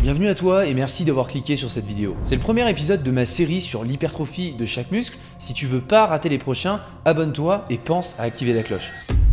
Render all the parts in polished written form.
Bienvenue à toi et merci d'avoir cliqué sur cette vidéo. C'est le premier épisode de ma série sur l'hypertrophie de chaque muscle. Si tu veux pas rater les prochains, abonne-toi et pense à activer la cloche.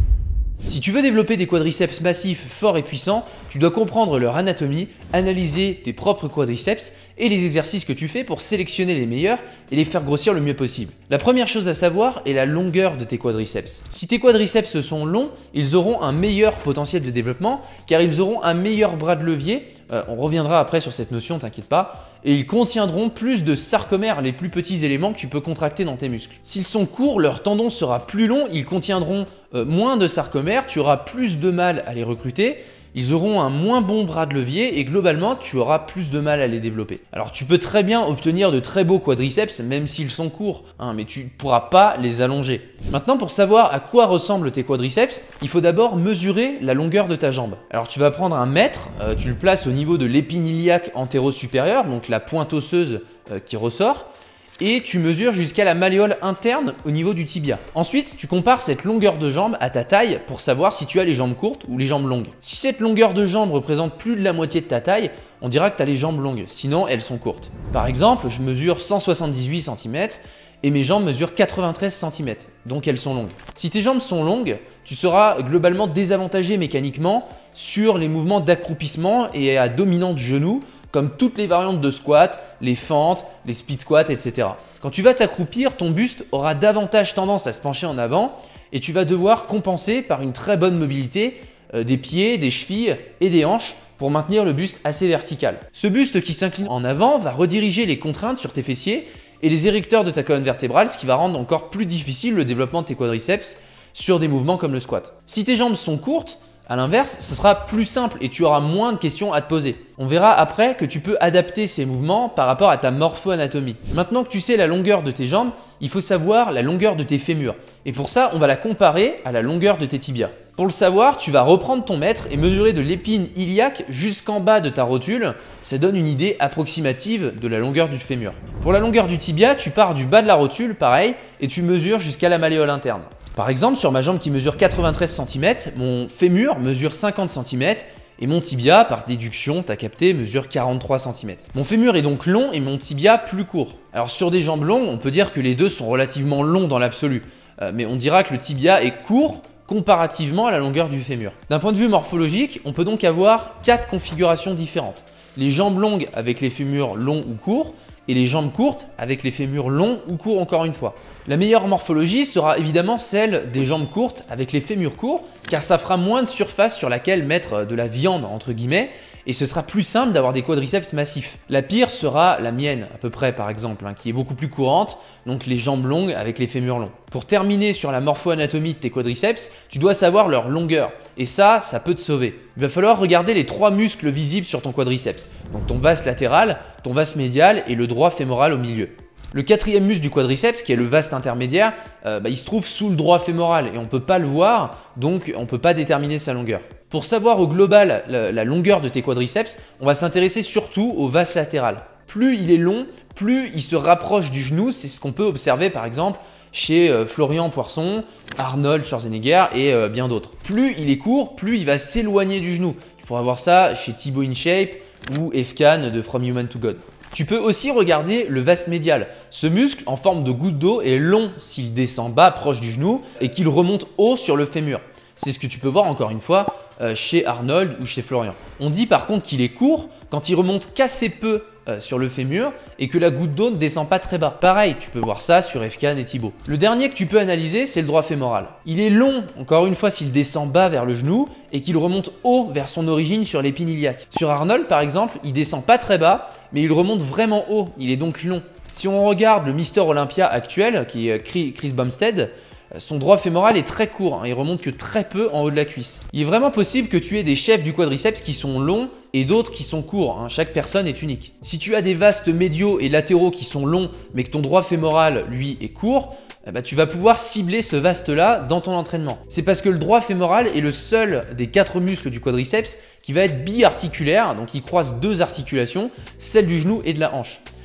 Si tu veux développer des quadriceps massifs, forts et puissants, tu dois comprendre leur anatomie, analyser tes propres quadriceps et les exercices que tu fais pour sélectionner les meilleurs et les faire grossir le mieux possible. La première chose à savoir est la longueur de tes quadriceps. Si tes quadriceps sont longs, ils auront un meilleur potentiel de développement car ils auront un meilleur bras de levier. On reviendra après sur cette notion, t'inquiète pas. Et ils contiendront plus de sarcomères, les plus petits éléments que tu peux contracter dans tes muscles. S'ils sont courts, leur tendon sera plus long, ils contiendront moins de sarcomères, tu auras plus de mal à les recruter, ils auront un moins bon bras de levier et globalement, tu auras plus de mal à les développer. Alors tu peux très bien obtenir de très beaux quadriceps, même s'ils sont courts, mais tu ne pourras pas les allonger. Maintenant, pour savoir à quoi ressemblent tes quadriceps, il faut d'abord mesurer la longueur de ta jambe. Alors tu vas prendre un mètre, tu le places au niveau de l'épine iliaque antéro-supérieure, donc la pointe osseuse qui ressort, et tu mesures jusqu'à la malléole interne au niveau du tibia. Ensuite, tu compares cette longueur de jambe à ta taille pour savoir si tu as les jambes courtes ou les jambes longues. Si cette longueur de jambe représente plus de la moitié de ta taille, on dira que tu as les jambes longues, sinon elles sont courtes. Par exemple, je mesure 178 cm et mes jambes mesurent 93 cm, donc elles sont longues. Si tes jambes sont longues, tu seras globalement désavantagé mécaniquement sur les mouvements d'accroupissement et à dominante genou, comme toutes les variantes de squat, les fentes, les speed squats, etc. Quand tu vas t'accroupir, ton buste aura davantage tendance à se pencher en avant et tu vas devoir compenser par une très bonne mobilité des pieds, des chevilles et des hanches pour maintenir le buste assez vertical. Ce buste qui s'incline en avant va rediriger les contraintes sur tes fessiers et les érecteurs de ta colonne vertébrale, ce qui va rendre encore plus difficile le développement de tes quadriceps sur des mouvements comme le squat. Si tes jambes sont courtes, à l'inverse, ce sera plus simple et tu auras moins de questions à te poser. On verra après que tu peux adapter ces mouvements par rapport à ta morpho-anatomie. Maintenant que tu sais la longueur de tes jambes, il faut savoir la longueur de tes fémurs. Et pour ça, on va la comparer à la longueur de tes tibias. Pour le savoir, tu vas reprendre ton mètre et mesurer de l'épine iliaque jusqu'en bas de ta rotule. Ça donne une idée approximative de la longueur du fémur. Pour la longueur du tibia, tu pars du bas de la rotule, pareil, et tu mesures jusqu'à la malléole interne. Par exemple, sur ma jambe qui mesure 93 cm, mon fémur mesure 50 cm et mon tibia, par déduction, t'as capté, mesure 43 cm. Mon fémur est donc long et mon tibia plus court. Alors sur des jambes longues, on peut dire que les deux sont relativement longs dans l'absolu, mais on dira que le tibia est court comparativement à la longueur du fémur. D'un point de vue morphologique, on peut donc avoir 4 configurations différentes. Les jambes longues avec les fémurs longs ou courts, et les jambes courtes avec les fémurs longs ou courts encore une fois. La meilleure morphologie sera évidemment celle des jambes courtes avec les fémurs courts car ça fera moins de surface sur laquelle mettre de la viande entre guillemets et ce sera plus simple d'avoir des quadriceps massifs. La pire sera la mienne à peu près par exemple qui est beaucoup plus courante, donc les jambes longues avec les fémurs longs. Pour terminer sur la morpho-anatomie de tes quadriceps, tu dois savoir leur longueur et ça peut te sauver. Il va falloir regarder les 3 muscles visibles sur ton quadriceps, donc ton vaste latéral, ton vaste médial et le droit fémoral au milieu. Le 4e muscle du quadriceps, qui est le vaste intermédiaire, il se trouve sous le droit fémoral et on ne peut pas le voir, donc on ne peut pas déterminer sa longueur. Pour savoir au global la longueur de tes quadriceps, on va s'intéresser surtout au vaste latéral. Plus il est long, plus il se rapproche du genou, c'est ce qu'on peut observer par exemple chez Florian Poisson, Arnold Schwarzenegger et bien d'autres. Plus il est court, plus il va s'éloigner du genou. Tu pourras voir ça chez Thibaut InShape ou Efkan de From Human to God. Tu peux aussi regarder le vaste médial. Ce muscle en forme de goutte d'eau est long s'il descend bas proche du genou et qu'il remonte haut sur le fémur. C'est ce que tu peux voir encore une fois chez Arnold ou chez Florian. On dit par contre qu'il est court quand il remonte qu'assez peu sur le fémur et que la goutte d'eau ne descend pas très bas. Pareil, tu peux voir ça sur Efkan et Thibaut. Le dernier que tu peux analyser, c'est le droit fémoral. Il est long, encore une fois, s'il descend bas vers le genou et qu'il remonte haut vers son origine sur l'épine iliaque. Sur Arnold, par exemple, il descend pas très bas, mais il remonte vraiment haut. Il est donc long. Si on regarde le Mister Olympia actuel, qui est Chris Bumstead, son droit fémoral est très court, il remonte que très peu en haut de la cuisse. Il est vraiment possible que tu aies des chefs du quadriceps qui sont longs et d'autres qui sont courts, chaque personne est unique. Si tu as des vastes médiaux et latéraux qui sont longs mais que ton droit fémoral lui est court, tu vas pouvoir cibler ce vaste-là dans ton entraînement. C'est parce que le droit fémoral est le seul des 4 muscles du quadriceps qui va être biarticulaire, donc il croise 2 articulations, celle du genou et de la hanche.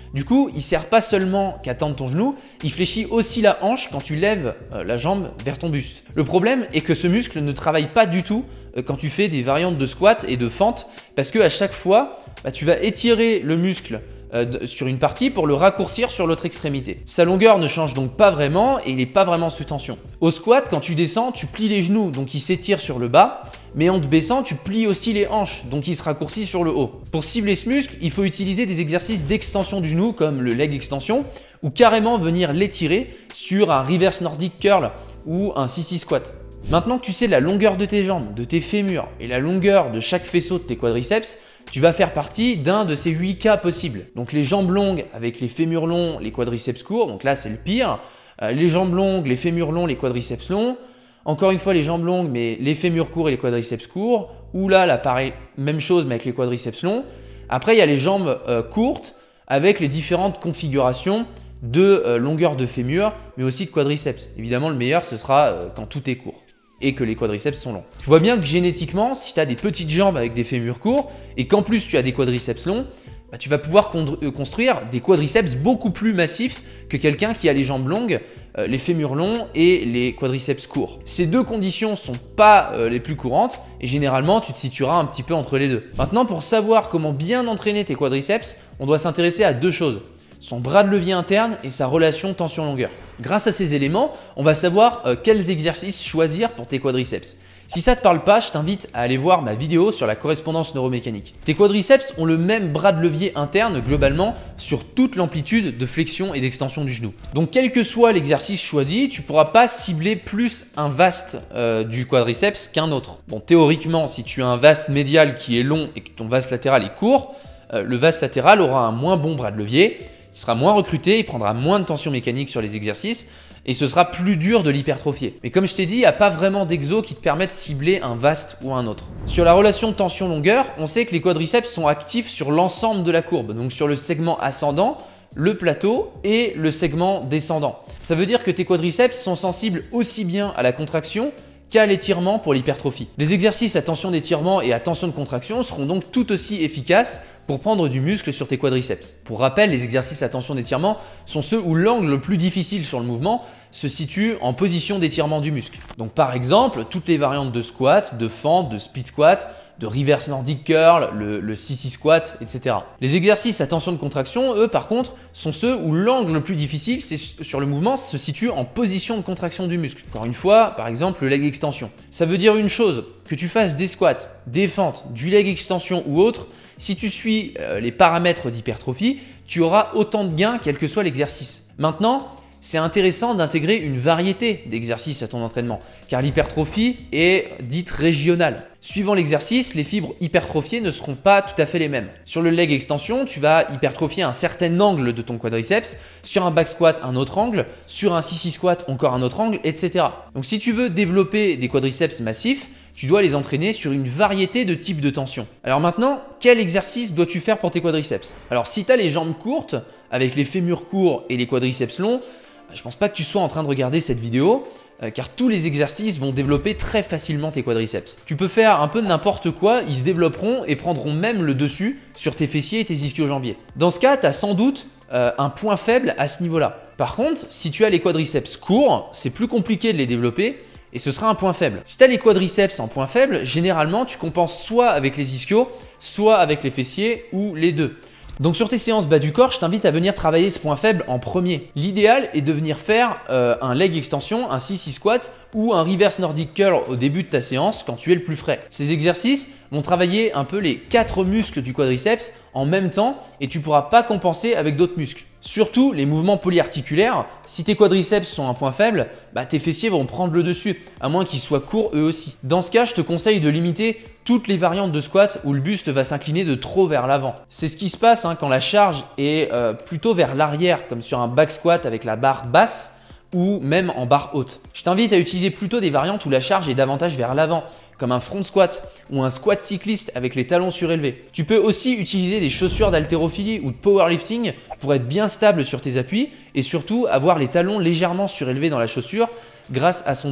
Du coup, il sert pas seulement qu'à tendre ton genou, il fléchit aussi la hanche quand tu lèves la jambe vers ton buste. Le problème est que ce muscle ne travaille pas du tout quand tu fais des variantes de squat et de fente parce qu'à chaque fois, tu vas étirer le muscle sur une partie pour le raccourcir sur l'autre extrémité. Sa longueur ne change donc pas vraiment et il n'est pas vraiment sous tension. Au squat, quand tu descends, tu plies les genoux, donc il s'étire sur le bas, mais en te baissant, tu plies aussi les hanches, donc il se raccourcit sur le haut. Pour cibler ce muscle, il faut utiliser des exercices d'extension du genou comme le leg extension ou carrément venir l'étirer sur un reverse Nordic curl ou un sissy squat. Maintenant que tu sais la longueur de tes jambes, de tes fémurs et la longueur de chaque faisceau de tes quadriceps, tu vas faire partie d'un de ces 8 cas possibles. Donc les jambes longues avec les fémurs longs, les quadriceps courts, donc là c'est le pire. Les jambes longues, les fémurs longs, les quadriceps longs. Encore une fois les jambes longues mais les fémurs courts et les quadriceps courts. Ou là pareil, même chose mais avec les quadriceps longs. Après il y a les jambes courtes avec les différentes configurations de longueur de fémur mais aussi de quadriceps. Évidemment le meilleur ce sera quand tout est court et que les quadriceps sont longs. Tu vois bien que génétiquement, si tu as des petites jambes avec des fémurs courts et qu'en plus tu as des quadriceps longs, tu vas pouvoir construire des quadriceps beaucoup plus massifs que quelqu'un qui a les jambes longues, les fémurs longs et les quadriceps courts. Ces deux conditions ne sont pas les plus courantes et généralement tu te situeras un petit peu entre les deux. Maintenant, pour savoir comment bien entraîner tes quadriceps, on doit s'intéresser à deux choses: son bras de levier interne et sa relation tension-longueur. Grâce à ces éléments, on va savoir quels exercices choisir pour tes quadriceps. Si ça ne te parle pas, je t'invite à aller voir ma vidéo sur la correspondance neuromécanique. Tes quadriceps ont le même bras de levier interne globalement sur toute l'amplitude de flexion et d'extension du genou. Donc quel que soit l'exercice choisi, tu ne pourras pas cibler plus un vaste du quadriceps qu'un autre. Bon, théoriquement, si tu as un vaste médial qui est long et que ton vaste latéral est court, le vaste latéral aura un moins bon bras de levier. Il sera moins recruté, il prendra moins de tension mécanique sur les exercices et ce sera plus dur de l'hypertrophier. Mais comme je t'ai dit, il n'y a pas vraiment d'exo qui te permet de cibler un vaste ou un autre. Sur la relation tension-longueur, on sait que les quadriceps sont actifs sur l'ensemble de la courbe, donc sur le segment ascendant, le plateau et le segment descendant. Ça veut dire que tes quadriceps sont sensibles aussi bien à la contraction qu'à l'étirement pour l'hypertrophie. Les exercices à tension d'étirement et à tension de contraction seront donc tout aussi efficaces pour prendre du muscle sur tes quadriceps. Pour rappel, les exercices à tension d'étirement sont ceux où l'angle le plus difficile sur le mouvement se situe en position d'étirement du muscle. Donc par exemple, toutes les variantes de squat, de fente, de split squat, de reverse Nordic curl, le sissy squat, etc. Les exercices à tension de contraction, eux, par contre, sont ceux où l'angle le plus difficile sur le mouvement se situe en position de contraction du muscle. Encore une fois, par exemple, le leg extension. Ça veut dire une chose, que tu fasses des squats, des fentes, du leg extension ou autre, si tu suis les paramètres d'hypertrophie, tu auras autant de gains quel que soit l'exercice. Maintenant, c'est intéressant d'intégrer une variété d'exercices à ton entraînement, car l'hypertrophie est dite régionale. Suivant l'exercice, les fibres hypertrophiées ne seront pas tout à fait les mêmes. Sur le leg extension, tu vas hypertrophier un certain angle de ton quadriceps, sur un back squat un autre angle, sur un sissy squat encore un autre angle, etc. Donc si tu veux développer des quadriceps massifs, tu dois les entraîner sur une variété de types de tension. Alors maintenant, quel exercice dois-tu faire pour tes quadriceps? Alors si tu as les jambes courtes, avec les fémurs courts et les quadriceps longs, je pense pas que tu sois en train de regarder cette vidéo car tous les exercices vont développer très facilement tes quadriceps. Tu peux faire un peu n'importe quoi, ils se développeront et prendront même le dessus sur tes fessiers et tes ischio-jambiers. Dans ce cas, tu as sans doute un point faible à ce niveau-là. Par contre, si tu as les quadriceps courts, c'est plus compliqué de les développer et ce sera un point faible. Si tu as les quadriceps en point faible, généralement tu compenses soit avec les ischios, soit avec les fessiers ou les deux. Donc sur tes séances bas du corps, je t'invite à venir travailler ce point faible en premier. L'idéal est de venir faire un leg extension, un sissy squat ou un reverse Nordic curl au début de ta séance quand tu es le plus frais. Ces exercices vont travailler un peu les 4 muscles du quadriceps en même temps et tu ne pourras pas compenser avec d'autres muscles. Surtout les mouvements polyarticulaires, si tes quadriceps sont un point faible, tes fessiers vont prendre le dessus, à moins qu'ils soient courts eux aussi. Dans ce cas, je te conseille de limiter toutes les variantes de squat où le buste va s'incliner de trop vers l'avant. C'est ce qui se passe quand la charge est plutôt vers l'arrière, comme sur un back squat avec la barre basse ou même en barre haute. Je t'invite à utiliser plutôt des variantes où la charge est davantage vers l'avant, comme un front squat ou un squat cycliste avec les talons surélevés. Tu peux aussi utiliser des chaussures d'haltérophilie ou de powerlifting pour être bien stable sur tes appuis et surtout avoir les talons légèrement surélevés dans la chaussure grâce à son drop.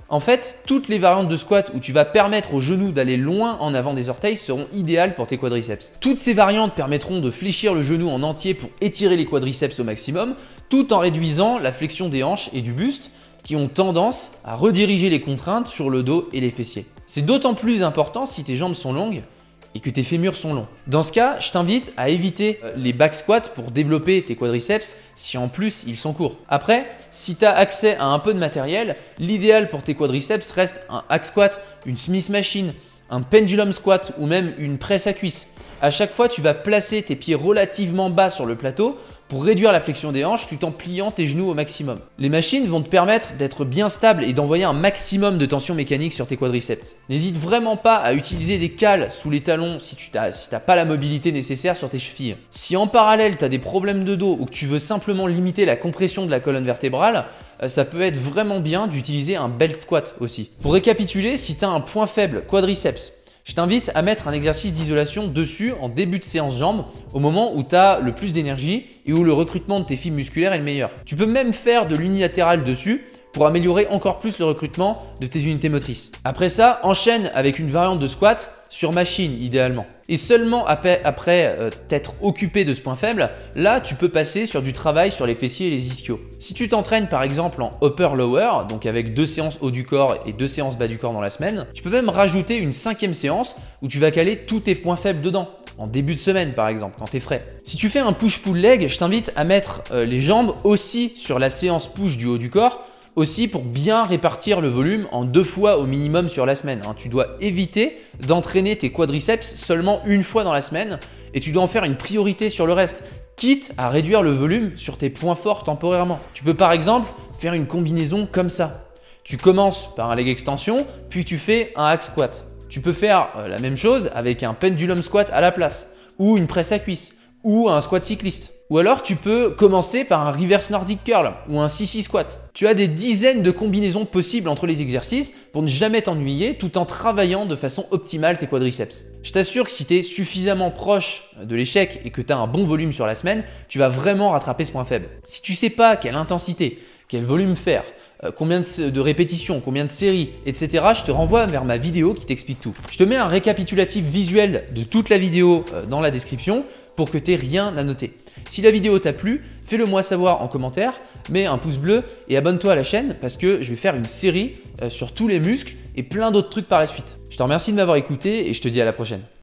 En fait, toutes les variantes de squat où tu vas permettre aux genoux d'aller loin en avant des orteils seront idéales pour tes quadriceps. Toutes ces variantes permettront de fléchir le genou en entier pour étirer les quadriceps au maximum, tout en réduisant la flexion des hanches et du buste, qui ont tendance à rediriger les contraintes sur le dos et les fessiers. C'est d'autant plus important si tes jambes sont longues et que tes fémurs sont longs. Dans ce cas, je t'invite à éviter les back squats pour développer tes quadriceps si en plus ils sont courts. Après, si tu as accès à un peu de matériel, l'idéal pour tes quadriceps reste un hack squat, une Smith machine, un pendulum squat ou même une presse à cuisse. À chaque fois, tu vas placer tes pieds relativement bas sur le plateau pour réduire la flexion des hanches tout en pliant tes genoux au maximum. Les machines vont te permettre d'être bien stable et d'envoyer un maximum de tension mécanique sur tes quadriceps. N'hésite vraiment pas à utiliser des cales sous les talons si tu n'as pas la mobilité nécessaire sur tes chevilles. Si en parallèle tu as des problèmes de dos ou que tu veux simplement limiter la compression de la colonne vertébrale, ça peut être vraiment bien d'utiliser un belt squat aussi. Pour récapituler, si tu as un point faible quadriceps, je t'invite à mettre un exercice d'isolation dessus en début de séance jambes au moment où tu as le plus d'énergie et où le recrutement de tes fibres musculaires est le meilleur. Tu peux même faire de l'unilatéral dessus pour améliorer encore plus le recrutement de tes unités motrices. Après ça, enchaîne avec une variante de squat sur machine idéalement. Et seulement après t'être occupé de ce point faible, là tu peux passer sur du travail sur les fessiers et les ischios. Si tu t'entraînes par exemple en upper-lower, donc avec 2 séances haut du corps et 2 séances bas du corps dans la semaine, tu peux même rajouter une 5e séance où tu vas caler tous tes points faibles dedans. En début de semaine par exemple, quand tu es frais. Si tu fais un push-pull leg, je t'invite à mettre les jambes aussi sur la séance push du haut du corps, aussi pour bien répartir le volume en 2 fois au minimum sur la semaine. Tu dois éviter d'entraîner tes quadriceps seulement une fois dans la semaine et tu dois en faire une priorité sur le reste, quitte à réduire le volume sur tes points forts temporairement. Tu peux par exemple faire une combinaison comme ça. Tu commences par un leg extension, puis tu fais un hack squat. Tu peux faire la même chose avec un pendulum squat à la place, ou une presse à cuisse, ou un squat cycliste. Ou alors tu peux commencer par un reverse nordic curl ou un CC squat. Tu as des dizaines de combinaisons possibles entre les exercices pour ne jamais t'ennuyer tout en travaillant de façon optimale tes quadriceps. Je t'assure que si tu es suffisamment proche de l'échec et que tu as un bon volume sur la semaine, tu vas vraiment rattraper ce point faible. Si tu ne sais pas quelle intensité, quel volume faire, combien de répétitions, combien de séries, etc. je te renvoie vers ma vidéo qui t'explique tout. Je te mets un récapitulatif visuel de toute la vidéo dans la description pour que tu n'aies rien à noter. Si la vidéo t'a plu, fais-le moi savoir en commentaire, mets un pouce bleu et abonne-toi à la chaîne parce que je vais faire une série sur tous les muscles et plein d'autres trucs par la suite. Je te remercie de m'avoir écouté et je te dis à la prochaine.